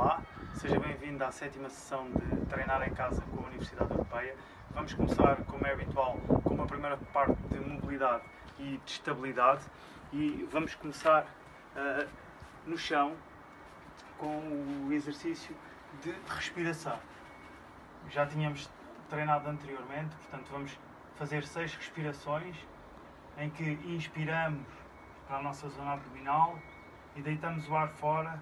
Olá, seja bem-vindo à 7ª sessão de Treinar em Casa com a Universidade Europeia. Vamos começar, como é habitual, com uma primeira parte de mobilidade e de estabilidade e vamos começar no chão com o exercício de respiração. Já tínhamos treinado anteriormente, portanto vamos fazer 6 respirações em que inspiramos para a nossa zona abdominal e deitamos o ar fora,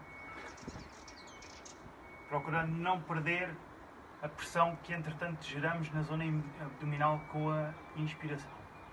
procurando não perder a pressão que entretanto geramos na zona abdominal com a inspiração.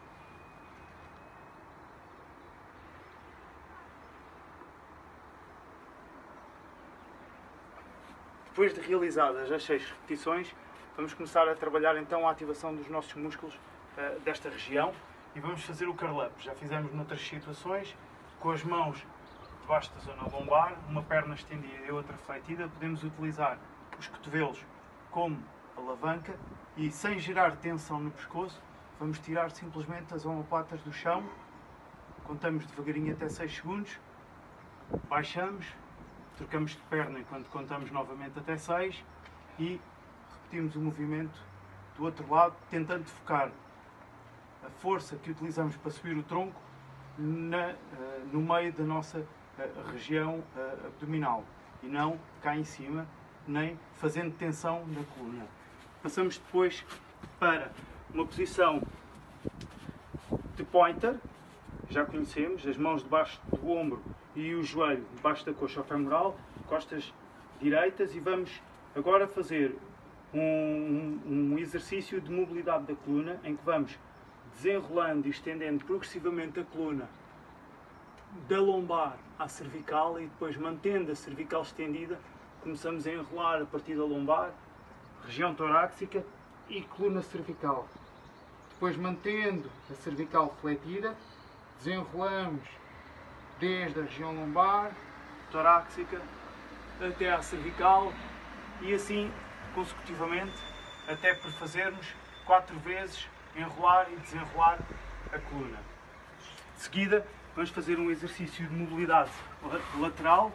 Depois de realizadas as 6 repetições, vamos começar a trabalhar então a ativação dos nossos músculos desta região e vamos fazer o curl-up. Já fizemos noutras situações, com as mãos debaixo da zona lombar, uma perna estendida e outra fletida. Podemos utilizar os cotovelos como alavanca e, sem gerar tensão no pescoço, vamos tirar simplesmente as omoplatas do chão. Contamos devagarinho até 6 segundos, baixamos, trocamos de perna enquanto contamos novamente até 6 e repetimos o movimento do outro lado, tentando focar a força que utilizamos para subir o tronco no meio da nossa região abdominal e não cá em cima, nem fazendo tensão na coluna. Passamos depois para uma posição de pointer, já conhecemos, as mãos debaixo do ombro e o joelho debaixo da coxa femoral, costas direitas, e vamos agora fazer um exercício de mobilidade da coluna em que vamos desenrolando e estendendo progressivamente a coluna da lombar à cervical e depois, mantendo a cervical estendida, começamos a enrolar a partir da lombar, região torácica e coluna cervical. Depois, mantendo a cervical fletida, desenrolamos desde a região lombar, torácica, até à cervical e assim consecutivamente, até por fazermos 4 vezes enrolar e desenrolar a coluna. De seguida, vamos fazer um exercício de mobilidade lateral,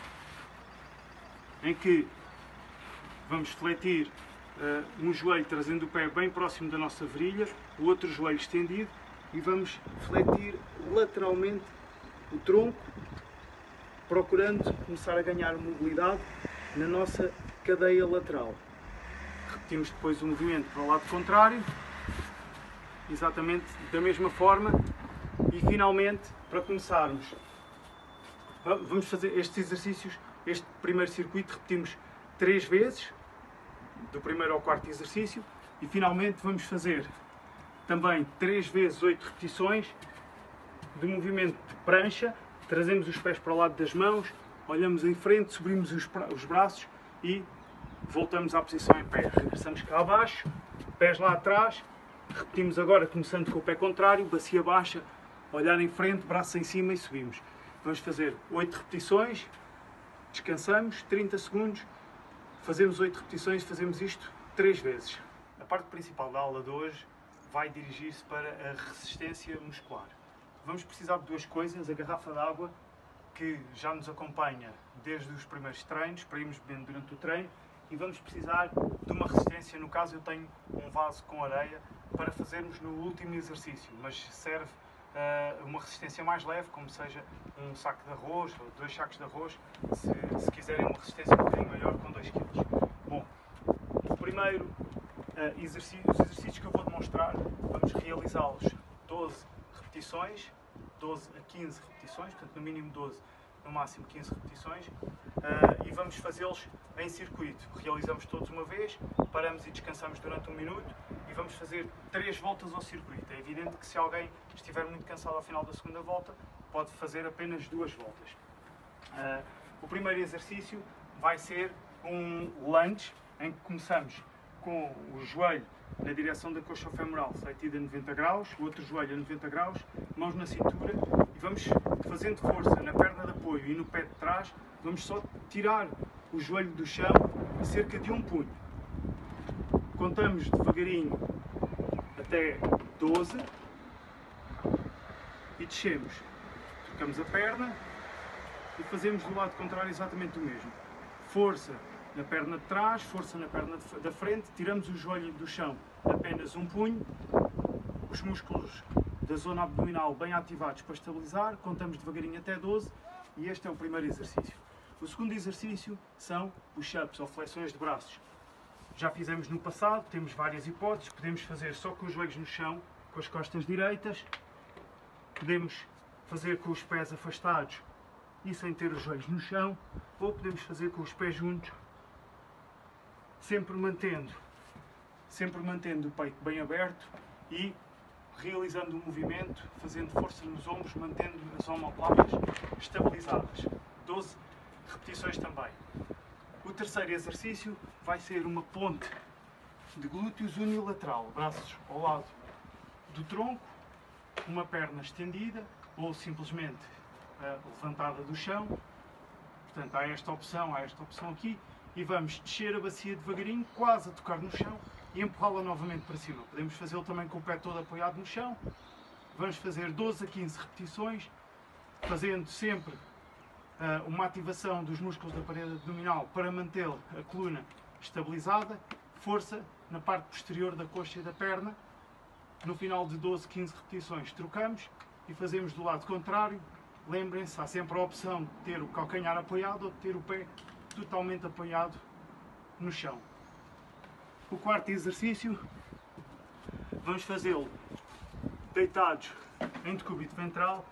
em que vamos fletir um joelho trazendo o pé bem próximo da nossa virilha, o outro joelho estendido, e vamos fletir lateralmente o tronco, procurando começar a ganhar mobilidade na nossa cadeia lateral. Repetimos depois o movimento para o lado contrário, exatamente da mesma forma, e finalmente, para começarmos, vamos fazer estes exercícios, este primeiro circuito repetimos 3 vezes, do primeiro ao 4º exercício, e finalmente vamos fazer também 3 vezes 8 repetições do movimento de prancha. Trazemos os pés para o lado das mãos, olhamos em frente, subimos os braços e voltamos à posição em pé. Regressamos cá abaixo, pés lá atrás, repetimos agora começando com o pé contrário, bacia baixa, olhar em frente, braço em cima e subimos. Vamos fazer 8 repetições, descansamos 30 segundos, fazemos 8 repetições, fazemos isto 3 vezes. A parte principal da aula de hoje vai dirigir-se para a resistência muscular. Vamos precisar de 2 coisas: a garrafa de água, que já nos acompanha desde os primeiros treinos, para irmos bebendo durante o treino, e vamos precisar de uma resistência. No caso, eu tenho um vaso com areia para fazermos no último exercício, mas serve uma resistência mais leve, como seja um saco de arroz ou 2 sacos de arroz, se quiserem uma resistência um bocadinho maior, com 2 kg. Bom, o primeiro os exercícios que eu vou demonstrar, vamos realizá-los 12 repetições, 12 a 15 repetições, portanto no mínimo 12, no máximo 15 repetições, e vamos fazê-los em circuito. Realizamos todos uma vez, paramos e descansamos durante 1 minuto e vamos fazer 3 voltas ao circuito. É evidente que se alguém estiver muito cansado ao final da segunda volta, pode fazer apenas 2 voltas. O primeiro exercício vai ser um lunge, em que começamos com o joelho na direção da coxa femoral, fletida a 90 graus, o outro joelho a 90 graus, mãos na cintura, e vamos fazendo força na perna de apoio e no pé de trás, vamos só tirar o joelho do chão a cerca de 1 punho. Contamos devagarinho até 12 e descemos. Trocamos a perna e fazemos do lado contrário exatamente o mesmo. força na perna de trás, força na perna da frente, tiramos o joelho do chão apenas um punho, os músculos da zona abdominal bem ativados para estabilizar, contamos devagarinho até 12 e este é o primeiro exercício. O segundo exercício são push-ups ou flexões de braços. Já fizemos no passado, temos várias hipóteses, podemos fazer só com os joelhos no chão, com as costas direitas, podemos fazer com os pés afastados e sem ter os joelhos no chão, ou podemos fazer com os pés juntos, sempre mantendo o peito bem aberto e realizando o movimento, fazendo força nos ombros, mantendo as omoplatas estabilizadas. 12 repetições também. O terceiro exercício vai ser uma ponte de glúteos unilateral, braços ao lado do tronco, uma perna estendida ou simplesmente levantada do chão. Portanto, há esta opção aqui e vamos descer a bacia devagarinho, quase a tocar no chão e empurrá-la novamente para cima. Podemos fazê-lo também com o pé todo apoiado no chão. Vamos fazer 12 a 15 repetições, fazendo sempre uma ativação dos músculos da parede abdominal para manter a coluna estabilizada, força na parte posterior da coxa e da perna. No final de 12, 15 repetições trocamos e fazemos do lado contrário. Lembrem-se, há sempre a opção de ter o calcanhar apoiado ou de ter o pé totalmente apoiado no chão. O quarto exercício, vamos fazê-lo deitados em decúbito ventral,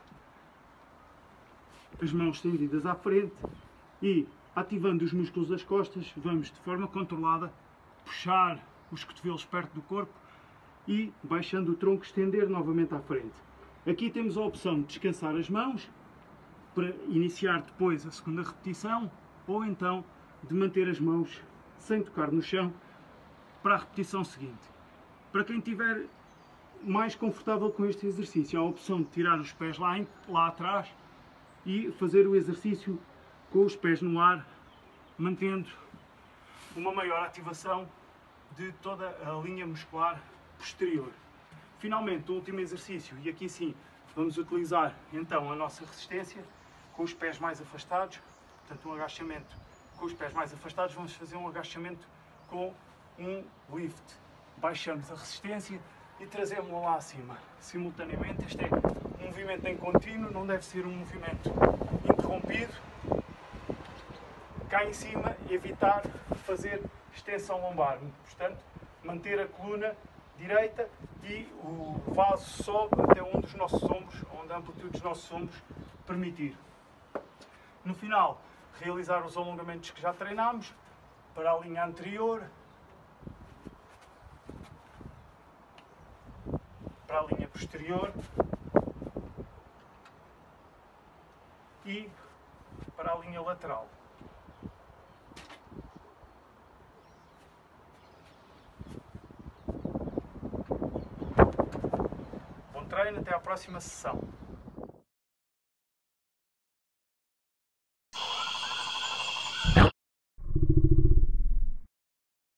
as mãos estendidas à frente e, ativando os músculos das costas, vamos de forma controlada puxar os cotovelos perto do corpo e, baixando o tronco, estender novamente à frente. Aqui temos a opção de descansar as mãos para iniciar depois a segunda repetição, ou então de manter as mãos sem tocar no chão para a repetição seguinte. Para quem estiver mais confortável com este exercício, há a opção de tirar os pés lá atrás e fazer o exercício com os pés no ar, mantendo uma maior ativação de toda a linha muscular posterior. Finalmente, o último exercício, e aqui sim vamos utilizar então a nossa resistência com os pés mais afastados, portanto um agachamento com os pés mais afastados, vamos fazer um agachamento com um lift. Baixamos a resistência e trazemos-la lá acima. Simultaneamente, este é um movimento em contínuo, não deve ser um movimento interrompido. Cá em cima, evitar fazer extensão lombar, portanto, manter a coluna direita e o vaso sobe até onde os nossos ombros, onde a amplitude dos nossos ombros permitir. No final, realizar os alongamentos que já treinámos para a linha anterior, para a linha posterior e para a linha lateral. Bom treino, até à próxima sessão.